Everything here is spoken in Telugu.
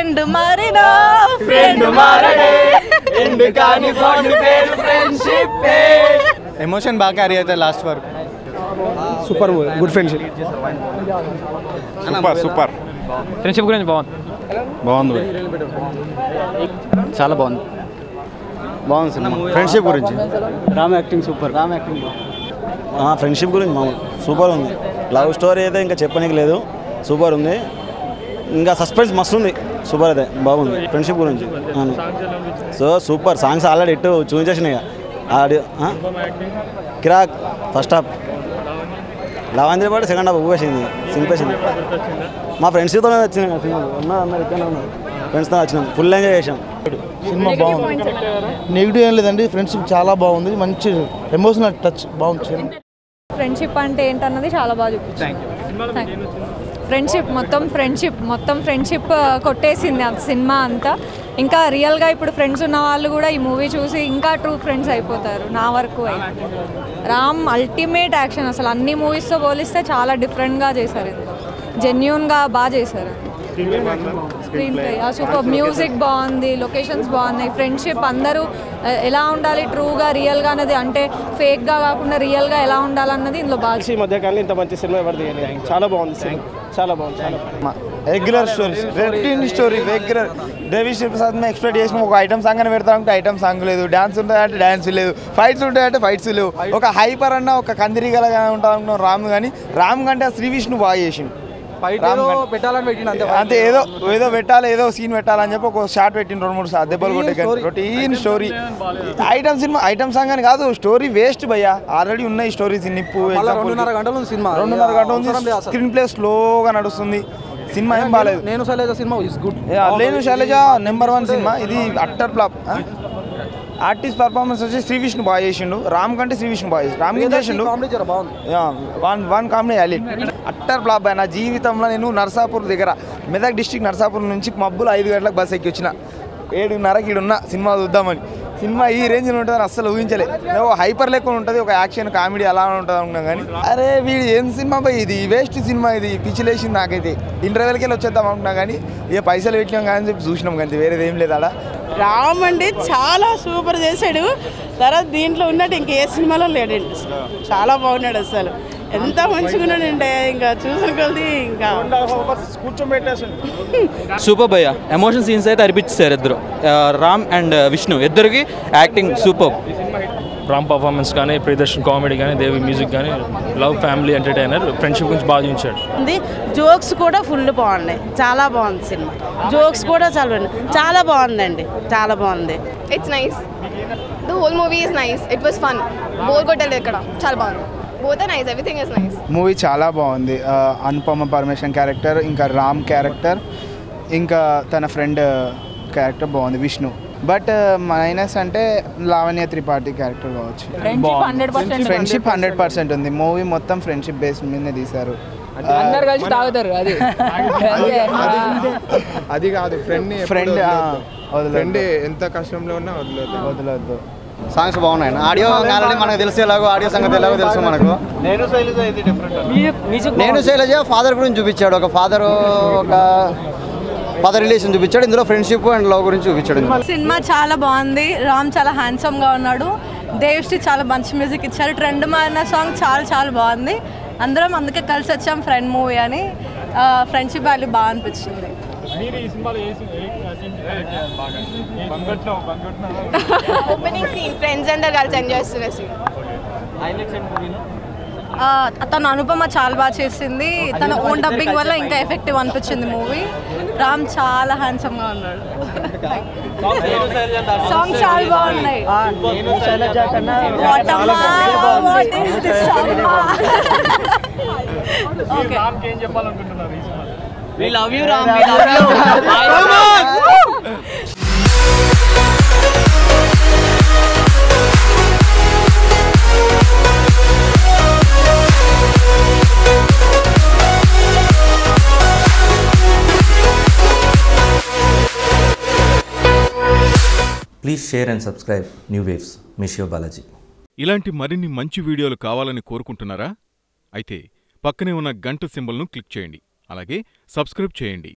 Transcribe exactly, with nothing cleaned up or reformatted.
ఫ్రెండ్ మారినా ఫ్రెండ్ మారడే ఎందుకని బాండ్ పేరు ఫ్రెండ్షిప్. ఎమోషన్ బాగా క్యారీ అవుతుంది లాస్ట్ వరకు. Super movie, good friendship. Super super. Friendship గురించి బాగుంది బాగుంది చాలా బాగుంది బాగుంది సినిమా. ఫ్రెండ్షిప్ గురించి Ram acting super. Ram acting friendship గురించి మామూలు సూపర్ ఉంది. లవ్ స్టోరీ అయితే ఇంకా చెప్పనీకి లేదు, సూపర్ ఉంది. ఇంకా సస్పెన్స్ మస్తు ఉంది, సూపర్ అయితే బాగుంది. ఫ్రెండ్షిప్ గురించి అవును. So super. సాంగ్స్ ఆల్రెడీ ఇట్టు చూపించేసినాయి. ఆడియో కిరాక్ ఫస్ట్ హాఫ్, లవంద్రి పాటు సెకండ్ హాఫ్ ఊపేసింది, సింపేసింది. మా ఫ్రెండ్స్తో వచ్చినాయి కదా సినిమా, ఉన్నారు అన్నారు ఇక్కడనే ఉన్నారు, ఫ్రెండ్స్తో వచ్చినాం, ఫుల్ ఎంజాయ్ చేసాం. సినిమా బాగుంది, నెగిటివ్ ఏం లేదండి. ఫ్రెండ్షిప్ చాలా బాగుంది, మంచి ఎమోషనల్ టచ్ బాగుంది. ఫ్రెండ్షిప్ అంటే ఏంటన్నది చాలా బాగా చూపించారు. ఫ్రెండ్షిప్ మొత్తం ఫ్రెండ్షిప్ మొత్తం ఫ్రెండ్షిప్ కొట్టేసింది ఆ సినిమా అంతా. ఇంకా రియల్గా ఇప్పుడు ఫ్రెండ్స్ ఉన్న వాళ్ళు కూడా ఈ మూవీ చూసి ఇంకా ట్రూ ఫ్రెండ్స్ అయిపోతారు నా వరకు అయితే. రామ్ అల్టిమేట్ యాక్షన్, అసలు అన్ని మూవీస్తో పోలిస్తే చాలా డిఫరెంట్గా చేశారు, జెన్యూన్గా బాగా చేశారు. స్క్రీన్ ప్లే సూపర్, మ్యూజిక్ బాగుంది, లొకేషన్స్ బాగున్నాయి. ఫ్రెండ్షిప్ అందరూ ఎలా ఉండాలి ట్రూగా రియల్గా అన్నది, అంటే ఫేక్గా కాకుండా రియల్గా ఎలా ఉండాలన్నది ఇందులో బాగా. ఈ మధ్యకాలంలో ఇంత మంచి సినిమా ఎవరు తీయలేదు, చాలా బాగుంది సినిమా, చాలా బాగుంది. చాలా regular stories, routine story, regular. Devi Sri Prasad మేము ఎక్స్పెక్ట్ చేసిన ఒక ఐటమ్ సాంగ్ అని పెడతామంటే ఐటమ్ సాంగ్ లేదు, డ్యాన్స్ ఉంటాయంటే డ్యాన్స్ లేదు, ఫైట్స్ ఉంటాయంటే ఫైట్స్ లేవు. ఒక హైపర్ అన్న ఒక కందిరిగలగా ఉంటా అనుకున్నాం రామ్, కానీ రామ్ కంటే శ్రీ విష్ణు బాగా చేసిండు. అంతే, ఏదో ఏదో పెట్టాలి, ఏదో సీన్ పెట్టాలని చెప్పి ఒక షార్ట్ పెట్టిన రెండు మూడు దెబ్బలు కొట్టే రొటీన్ స్టోరీ. ఐటమ్ సినిమా, ఐటమ్ సాంగ్ అని కాదు, స్టోరీ వేస్ట్ భయ్యా. ఆల్రెడీ ఉన్నాయి స్టోరీస్. నిప్పు రెండున్నర గంటలు సినిమా, రెండున్నర గంటలు ఉంది. స్క్రీన్ ప్లే స్లోగా నడుస్తుంది, సినిమా ఏం బాగాలేదు. నేను శైలజ సినిమా ఇస్ గుడ్. నేను శైలజ నెంబర్ వన్ సినిమా, ఇది అట్టర్ ఫ్లాప్. ఆర్టిస్ట్ పర్ఫార్మెన్స్ వచ్చి శ్రీ విష్ణు బాగా చేసిండు, రామ్ కంటే శ్రీ విష్ణు బాగా చేసిండు. రామ్ ఏం చేసిండు, one one comedy Ali. Utter flop. నా జీవితంలో నేను నర్సాపూర్ దగ్గర, మెదక్ డిస్టిక్ నర్సాపూర్ నుంచి మబ్బులు ఐదు గంటలకు బస్ ఎక్కి వచ్చిన, ఏడున్నరకి ఈడున్న సినిమా చూద్దామని. సినిమా ఈ రేంజ్లో ఉంటుందని అస్సలు ఊహించలే. ఒక హైపర్ లెక్క ఉంటుంది, ఒక యాక్షన్ కామెడీ అలా ఉంటుంది అనుకున్నాం. కానీ అరే వీడు ఏం సినిమా పోయి, ఇది వేస్ట్ సినిమా, ఇది పిచ్చిలేసింది నాకైతే. ఇంటర్వెల్కి వెళ్ళి వచ్చేద్దాం అనుకున్నా, కానీ ఇక పైసలు పెట్టినాం కానీ చెప్పి చూసినాం, కానీ వేరేది ఏం లేదు. అలా రామ్ అంటే చాలా సూపర్ చేశాడు. తర్వాత దీంట్లో ఉన్నట్టు ఇంకే సినిమాలో లేడండి, చాలా బాగున్నాడు అసలు. ఎంత మంచిగా ఉన్నాడంటే ఇంకా చూసిన కొద్ది ఇంకా సూపర్ భయ్య. ఎమోషన్ సీన్స్ అయితే అనిపించారు ఇద్దరు, రామ్ అండ్ విష్ణు ఇద్దరికి యాక్టింగ్ సూపర్. రామ్ పర్ఫార్మెన్స్ కానీ, ప్రియదర్శన్ కామెడీ కానీ, దేవి మ్యూజిక్ కానీ, లవ్ ఫ్యామిలీ ఎంటర్టైనర్, ఫ్రెండ్షిప్ గురించి బాగా చూపించాడు. జోక్స్ కూడా ఫుల్ బాగున్నాయి, చాలా బాగుంది సినిమా. జోక్స్ కూడా చాలా బాగుంది, చాలా బాగుందండి, చాలా బాగుంది. It's nice, the whole movie is nice, it was fun, bore కొట్టలేదు ఇక్కడ, చాలా బాగుంది. Both are nice, everything is nice. Movie చాలా బాగుంది. అనుపమ పరమేశ్వరన్ క్యారెక్టర్, ఇంకా రామ్ క్యారెక్టర్, ఇంకా తన ఫ్రెండ్ క్యారెక్టర్ బాగుంది విష్ణు. బట్ మైనస్ అంటే లావణ్య త్రిపాఠి క్యారెక్టర్ కావచ్చు. ఫ్రెండ్షిప్ హండ్రెడ్ పర్సెంట్ ఉంది. మూవీ మొత్తం ఫ్రెండ్షిప్ బేస్ మీదనే తీశారు. అది కాదు, ఫ్రెండ్ ఫ్రెండ్ ఫ్రెండ్ ఎంత కష్టంలో ఉన్నా వదలొద్దు వదలొద్దు. సాంగ్స్ బాగున్నాయి. ఆడియో ఆల్రెడీ మనకు తెలిసి ఎలాగో, ఆడియో సంగతి ఎలాగో తెలుసు మనకు. నేను శైలజ ఫాదర్ గురించి చూపించాడు, ఒక ఫాదర్ ఒక ఫాదర్ రిలేషన్ చూపించాడు. ఇందులో ఫ్రెండ్షిప్ అండ్ లవ్ గురించి చూపించాడు. సినిమా చాలా బాగుంది. రామ్ చాలా హ్యాండ్సమ్ గా ఉన్నాడు. దేవ్శ్రీ చాలా మంచి మ్యూజిక్ ఇచ్చారు. ట్రెండ్ మారిన సాంగ్ చాలా చాలా బాగుంది. అందరం అందుకే కలిసి వచ్చాం ఫ్రెండ్ మూవీ అని. ఫ్రెండ్షిప్ వాల్యూ బాగా అనిపించింది. ఓపెనింగ్ సీన్, ఫ్రెండ్స్ అందరు కలిసి ఎంజాయ్ చేస్తున్న సీన్. తను అనుపమ చాలా బాగా చేసింది. తన ఓన్ డబ్బింగ్ వల్ల ఇంకా ఎఫెక్టివ్ అనిపించింది మూవీ. రామ్ చాలా హ్యాండ్సమ్ గా ఉన్నాడు. సాంగ్స్ చాలా బాగున్నాయి. We love you, Ram. We love you. Come on. Please share and subscribe new waves. మిషియో బాలాజీ. ఇలాంటి మరిన్ని మంచి వీడియోలు కావాలని కోరుకుంటున్నారా? అయితే పక్కనే ఉన్న గంట సింబల్ను క్లిక్ చేయండి, అలాగే సబ్స్క్రైబ్ చేయండి.